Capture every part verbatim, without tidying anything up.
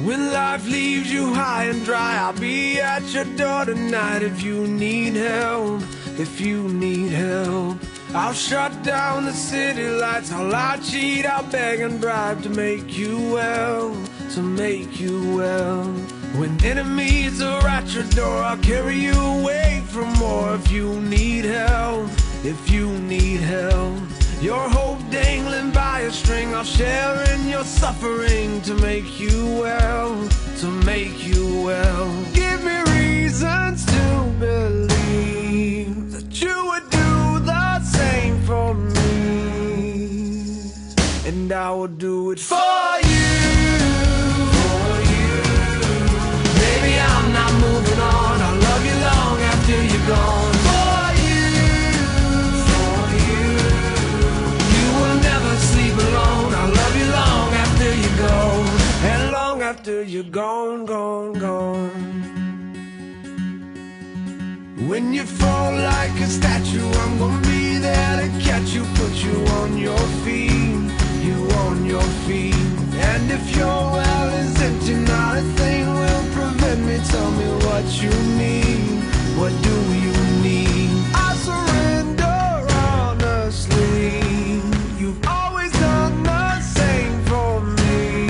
When life leaves you high and dry, I'll be at your door tonight. If you need help, if you need help, I'll shut down the city lights. I'll lie, cheat, I'll beg and bribe to make you well, to make you well. When enemies are at your door, I'll carry you away from more. If you need help, if you need help, your hope dangling by a string, I'll share in your suffering to make you well, to make you well. Give me reasons to believe that you would do the same for me, and I will do it for you. For you. Baby, I'm not moving on. I'll love you long after you're gone. After you're gone, gone, gone. When you fall like a statue, I'm gonna be there to catch you, put you on your feet, you on your feet. And if your well is empty, not a thing will prevent me. Tell me what you need, what do you need? I surrender honestly. You've always done the same for me,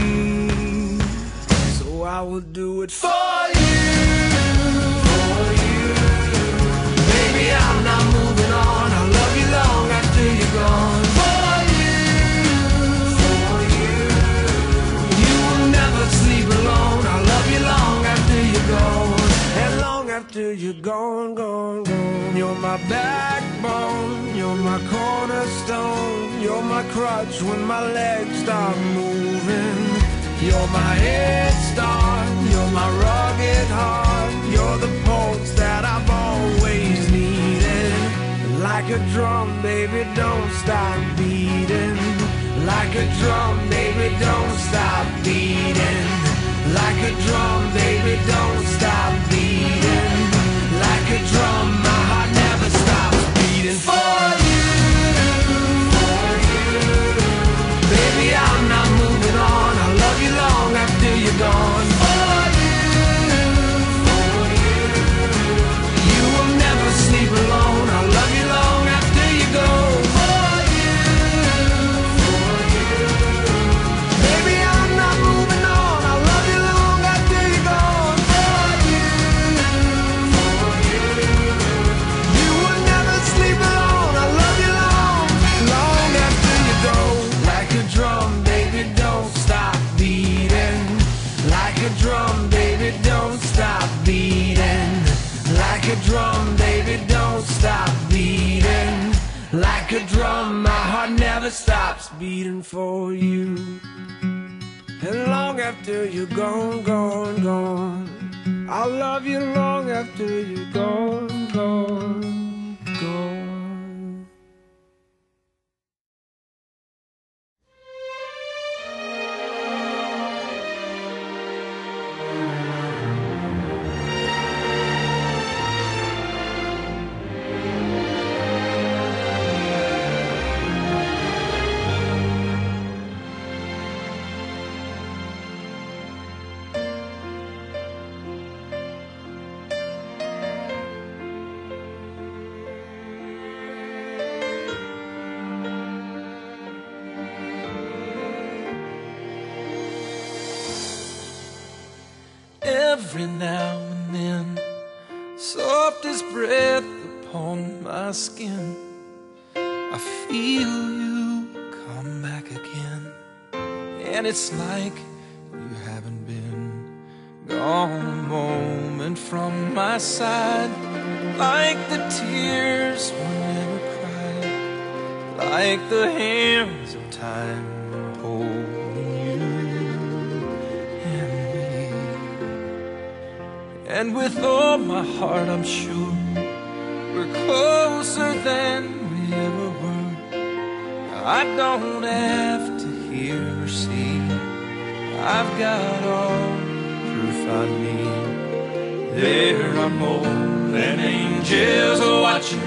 I will do it for you, for you. Baby, I'm not moving on. I'll love you long after you're gone. For you, for you. You will never sleep alone. I'll love you long after you're gone, and long after you're gone, gone, gone. You're my backbone, you're my cornerstone, you're my crutch when my legs stop moving. You're my head start, you're my rugged heart, you're the pulse that I've always needed. Like a drum, baby, don't stop beating. Like a drum, baby, don't stop beating. Like a drum, baby, don't stop beating. Like a drum, my heart never stops beating. For you, for you. Baby, I'm not moving on. I love you long after you're gone. For you, for you. You will never sleep alone. I love you long after you go. For you, for you. Baby, I'm not moving on. I love you long after you're gone. For you, for you. You will never sleep alone. I love you long, long after you go. Like a drum, baby, don't stop beating. Like a drum, baby, don't stop beating. Like a drum, baby, don't stop beating. Like a drum, my heart never stops beating for you. And long after you're gone, gone, gone, I'll love you long after you're gone, gone, gone. Every now and then, softest breath upon my skin, I feel you come back again. And it's like you haven't been gone a moment from my side. Like the tears were never cried, like the hands of time holding you and me. And with all my heart I'm sure we're closer than we ever were. I don't have to hear or see, I've got all the proof I need. There are more than angels watching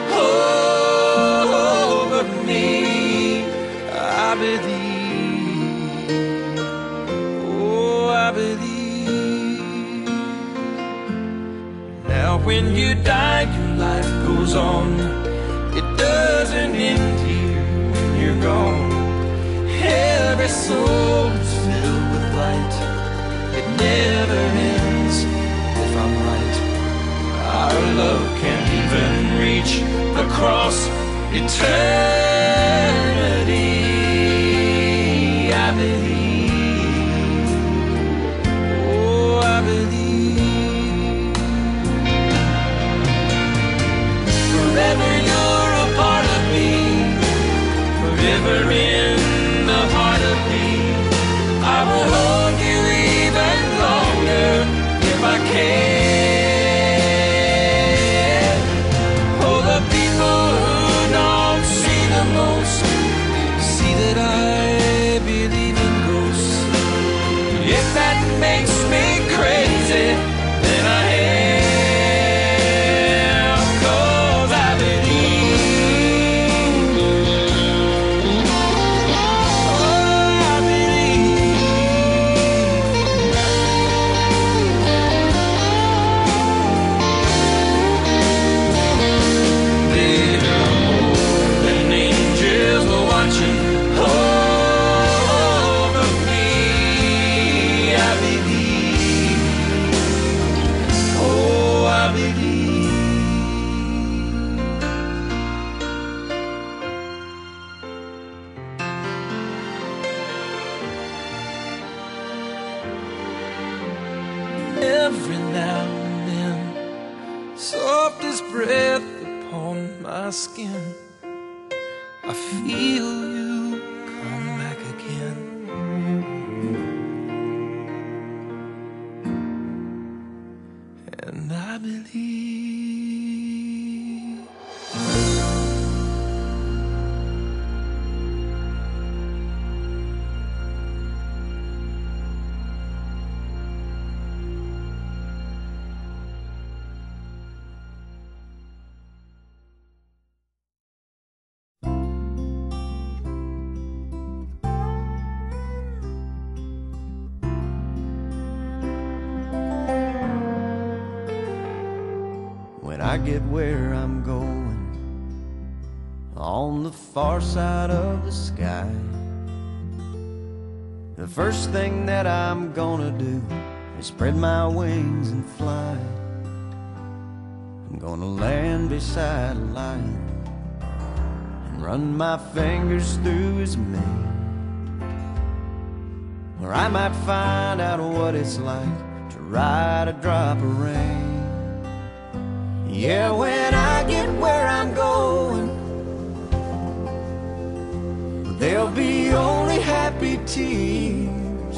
over me. I believe, oh I believe. But when you die, your life goes on. It doesn't end here when you're gone. Every soul is filled with light. It never ends if I'm right. Our love can't even reach across eternity. I believe, oh, I believe. Forever you're a part of me, forever in the heart of me. I will hold you even longer if I can. Oh, the people who don't see the most see that I believe in ghosts. If that makes me crazy, then I am, 'cause I believe. Oh, I believe. There are more than angels watching over me. I believe. Oh, I believe. Every now and then, softest breath upon my skin, I feel you come back again. And I believe. When I get where I'm going, on the far side of the sky, the first thing that I'm gonna do is spread my wings and fly. I'm gonna land beside a lion and run my fingers through his mane, where I might find out what it's like to ride a drop of rain. Yeah, when I get where I'm going, there'll be only happy tears.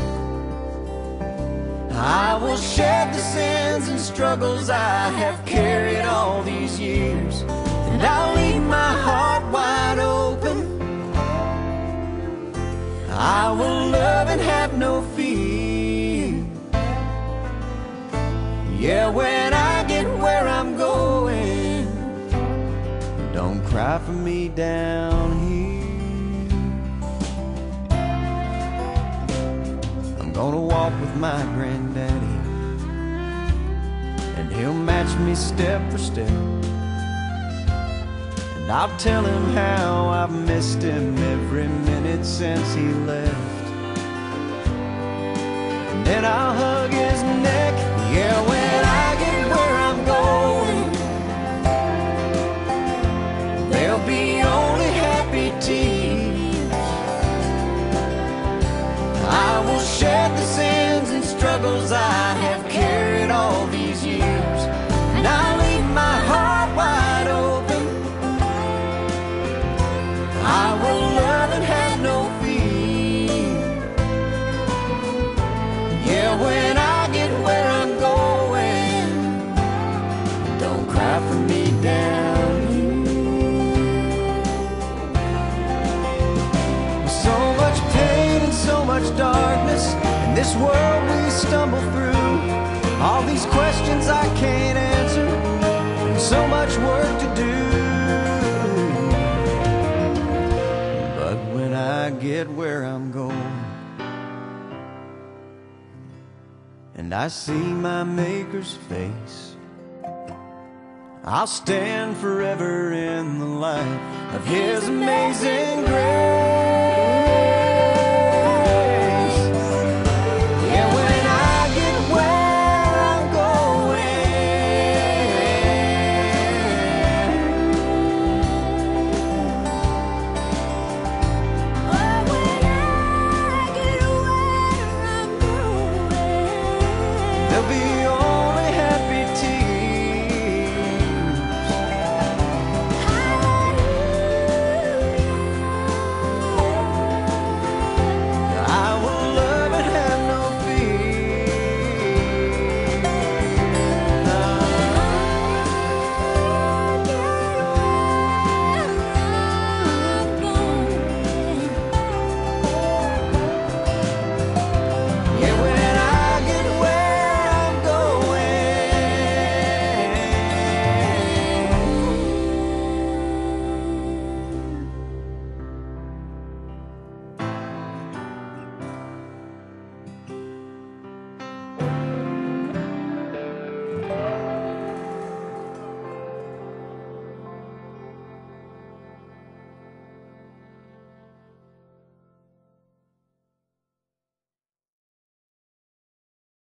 I will shed the sins and struggles I have carried all these years, and I'll leave my heart wide open. I will love and have no fear. Yeah, when I get where I'm going, don't cry for me down here. I'm gonna walk with my granddaddy, and he'll match me step for step. And I'll tell him how I've missed him every minute since he left. And then I'll hug his neck. Yeah, when I get where I'm going, there'll be only happy tears. I will shed the sins and struggles I have carried all these years, and I'll leave my heart wide open. I will love and have no fear. Yeah, when I get where I'm going, don't cry for me down here. With so much pain and so much darkness in this world we stumble through, all these questions I can't answer, and so much work to do. But when I get where I'm going, and I see my Maker's face, I'll stand forever in the light of His amazing grace.